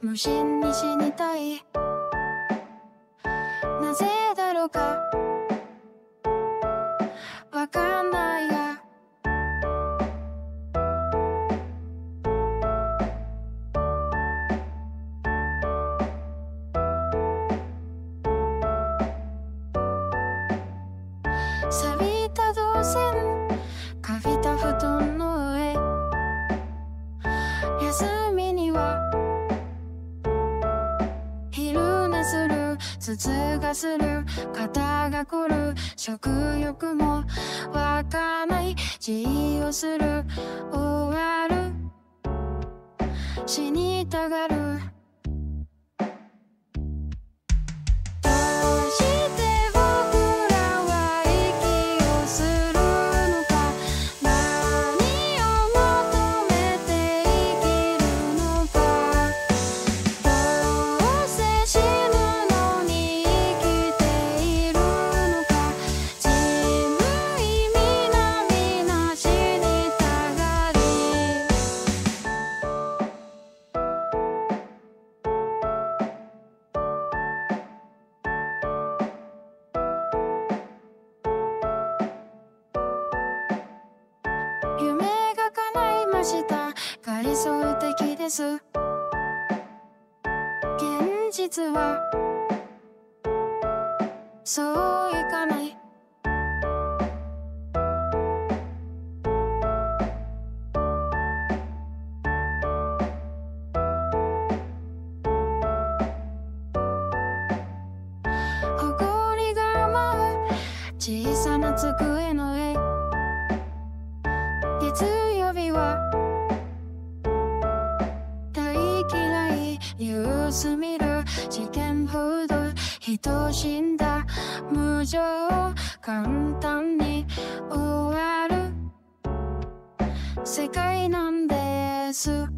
無心に死にたい。なぜだろうかわかんないや。錆びた動線かびた布団の上、休みには昼寝する、頭痛がする、肩が凝る、食欲も湧かない、自由する、終わる、死にたがる。どうして僕らは息をするのか、何を求めて生きるのか、どうせ死ぬのに生きているのか、自無意味なみな死にたがり。夢が叶いました、が理想的です。現実はそういかない。埃が舞う小さな机の上、月曜日は大嫌い、ニュース見る、事件報道、人死んだ、無情、簡単に終わる世界なんです。